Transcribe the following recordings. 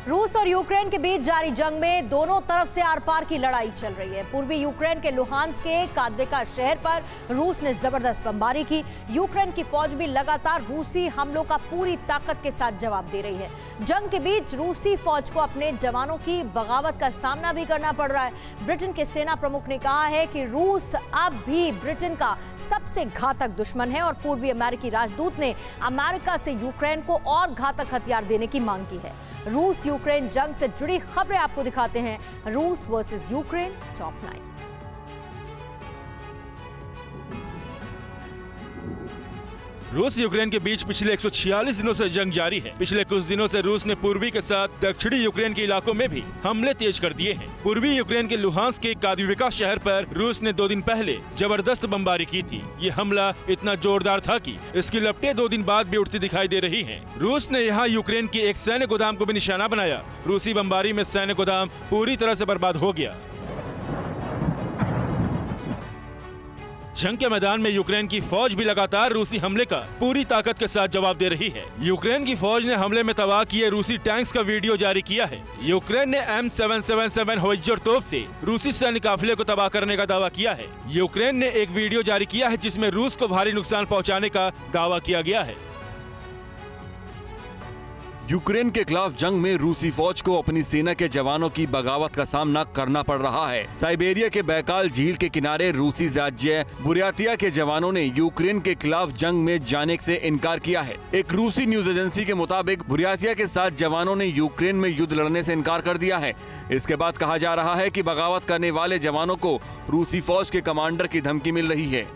रूस और यूक्रेन के बीच जारी जंग में दोनों तरफ से आर पार की लड़ाई चल रही है। पूर्वी यूक्रेन के लुहांस्क के कादविका शहर पर रूस ने जबरदस्त बमबारी की। यूक्रेन की फौज भी लगातार रूसी हमलों का पूरी ताकत के साथ जवाब दे रही है। जंग के बीच रूसी फौज को अपने जवानों की बगावत का सामना भी करना पड़ रहा है। ब्रिटेन के सेना प्रमुख ने कहा है कि रूस अब भी ब्रिटेन का सबसे घातक दुश्मन है और पूर्वी अमेरिकी राजदूत ने अमेरिका से यूक्रेन को और घातक हथियार देने की मांग की है। रूस यूक्रेन जंग से जुड़ी खबरें आपको दिखाते हैं। रूस वर्सेस यूक्रेन टॉप 9। रूस यूक्रेन के बीच पिछले 146 दिनों से जंग जारी है। पिछले कुछ दिनों से रूस ने पूर्वी के साथ दक्षिणी यूक्रेन के इलाकों में भी हमले तेज कर दिए हैं। पूर्वी यूक्रेन के लुहांस्क के कादविका शहर पर रूस ने 2 दिन पहले जबरदस्त बमबारी की थी। ये हमला इतना जोरदार था कि इसकी लपटें 2 दिन बाद भी उठती दिखाई दे रही हैं। रूस ने यहाँ यूक्रेन के एक सैन्य गोदाम को भी निशाना बनाया। रूसी बमबारी में सैन्य गोदाम पूरी तरह से बर्बाद हो गया। जंग के मैदान में यूक्रेन की फौज भी लगातार रूसी हमले का पूरी ताकत के साथ जवाब दे रही है। यूक्रेन की फौज ने हमले में तबाह किए रूसी टैंक्स का वीडियो जारी किया है। यूक्रेन ने M777 होवित्जर तोप से रूसी सैन्य काफिले को तबाह करने का दावा किया है। यूक्रेन ने एक वीडियो जारी किया है जिसमें रूस को भारी नुकसान पहुंचाने का दावा किया गया है। यूक्रेन के खिलाफ जंग में रूसी फौज को अपनी सेना के जवानों की बगावत का सामना करना पड़ रहा है। साइबेरिया के बैकाल झील के किनारे रूसी राज्य बुर्यातिया के जवानों ने यूक्रेन के खिलाफ जंग में जाने से इनकार किया है। एक रूसी न्यूज एजेंसी के मुताबिक बुर्यातिया के 7 जवानों ने यूक्रेन में युद्ध लड़ने से इनकार कर दिया है। इसके बाद कहा जा रहा है कि बगावत करने वाले जवानों को रूसी फौज के कमांडर की धमकी मिल रही है।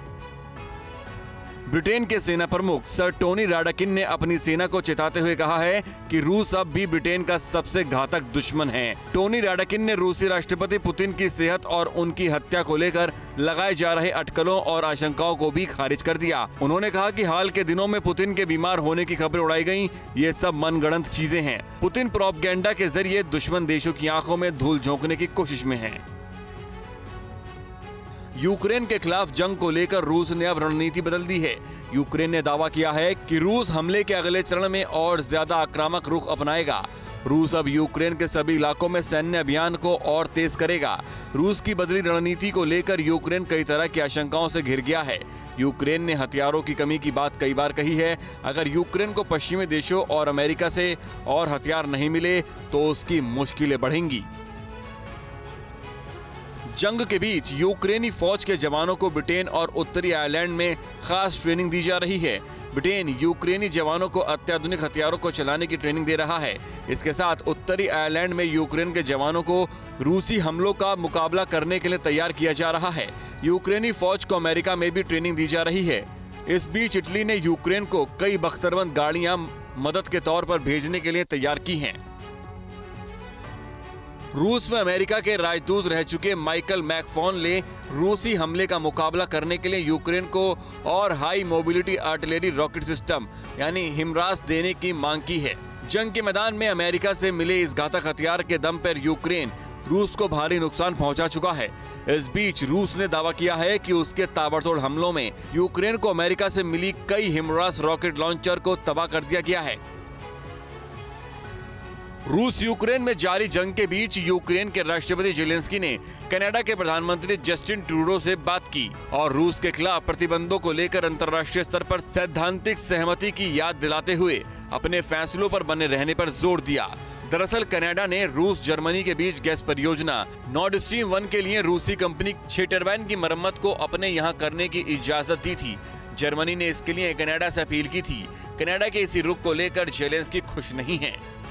ब्रिटेन के सेना प्रमुख सर टोनी राडाकिन ने अपनी सेना को चेताते हुए कहा है कि रूस अब भी ब्रिटेन का सबसे घातक दुश्मन है। टोनी राडाकिन ने रूसी राष्ट्रपति पुतिन की सेहत और उनकी हत्या को लेकर लगाए जा रहे अटकलों और आशंकाओं को भी खारिज कर दिया। उन्होंने कहा कि हाल के दिनों में पुतिन के बीमार होने की खबरें उड़ाई गयी, ये सब मनगढ़ंत चीजें हैं। पुतिन प्रोपगेंडा के जरिए दुश्मन देशों की आंखों में धूल झोंकने की कोशिश में है। यूक्रेन के खिलाफ जंग को लेकर रूस ने अब रणनीति बदल दी है। यूक्रेन ने दावा किया है कि रूस हमले के अगले चरण में और ज्यादा आक्रामक रुख अपनाएगा। रूस अब यूक्रेन के सभी इलाकों में सैन्य अभियान को और तेज करेगा। रूस की बदली रणनीति को लेकर यूक्रेन कई तरह की आशंकाओं से घिर गया है। यूक्रेन ने हथियारों की कमी की बात कई बार कही है। अगर यूक्रेन को पश्चिमी देशों और अमेरिका से और हथियार नहीं मिले तो उसकी मुश्किलें बढ़ेंगी। जंग के बीच यूक्रेनी फौज के जवानों को ब्रिटेन और उत्तरी आयरलैंड में खास ट्रेनिंग दी जा रही है। ब्रिटेन यूक्रेनी जवानों को अत्याधुनिक हथियारों को चलाने की ट्रेनिंग दे रहा है। इसके साथ उत्तरी आयरलैंड में यूक्रेन के जवानों को रूसी हमलों का मुकाबला करने के लिए तैयार किया जा रहा है। यूक्रेनी फौज को अमेरिका में भी ट्रेनिंग दी जा रही है। इस बीच इटली ने यूक्रेन को कई बख्तरबंद गाड़ियां मदद के तौर पर भेजने के लिए तैयार की हैं। रूस में अमेरिका के राजदूत रह चुके माइकल मैकफॉन ने रूसी हमले का मुकाबला करने के लिए यूक्रेन को और high mobility artillery rocket system यानी हिमरास देने की मांग की है। जंग के मैदान में अमेरिका से मिले इस घातक हथियार के दम पर यूक्रेन रूस को भारी नुकसान पहुंचा चुका है। इस बीच रूस ने दावा किया है कि उसके ताबड़तोड़ हमलों में यूक्रेन को अमेरिका से मिली कई हिमरास रॉकेट लॉन्चर को तबाह कर दिया गया है। रूस यूक्रेन में जारी जंग के बीच यूक्रेन के राष्ट्रपति जेलेंस्की ने कनाडा के प्रधानमंत्री जस्टिन ट्रूडो से बात की और रूस के खिलाफ प्रतिबंधों को लेकर अंतर्राष्ट्रीय स्तर पर सैद्धांतिक सहमति की याद दिलाते हुए अपने फैसलों पर बने रहने पर जोर दिया। दरअसल कनाडा ने रूस जर्मनी के बीच गैस परियोजना नॉर्ड स्ट्रीम 1 के लिए रूसी कंपनी 6 टरबाइन की मरम्मत को अपने यहाँ करने की इजाजत दी थी। जर्मनी ने इसके लिए कनाडा से अपील की थी। कनाडा के इसी रुख को लेकर जेलेंस्की खुश नहीं है।